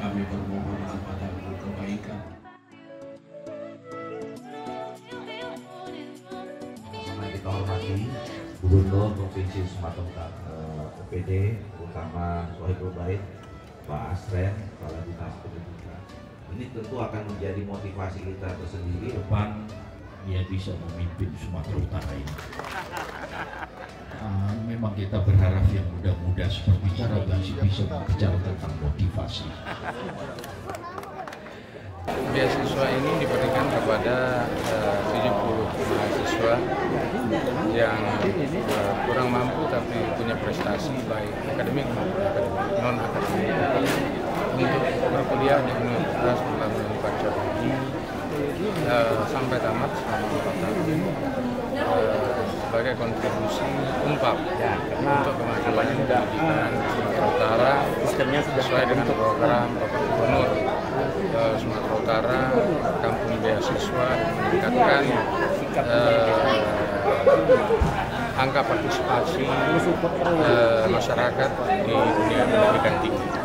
kami bermohon kepada kebaikan. Sama kita hormati Gubernur Provinsi Sumatera Utara, OPD, terutama Sohibul Bait, Pak Asren, Kepala Dinas Pendidikan. Ini tentu akan menjadi motivasi kita tersendiri. Depan dia bisa memimpin Sumatera Utara ini. Memang kita berharap yang muda-muda seperti cara bisa bicara tentang motivasi. Beasiswa ini diberikan kepada 70 mahasiswa yang kurang mampu tapi punya prestasi baik akademik maupun non akademik untuk berkuliah di universitas melalui Pancasila sampai tamat selama 4 tahun sebagai kontribusi UNPAP untuk kemajuan pendidikan Sumatera Utara sesuai dengan program Bapak Gubernur Sumatera Utara, Kampung Beasiswa, meningkatkan angka partisipasi masyarakat di dunia pendidikan tinggi.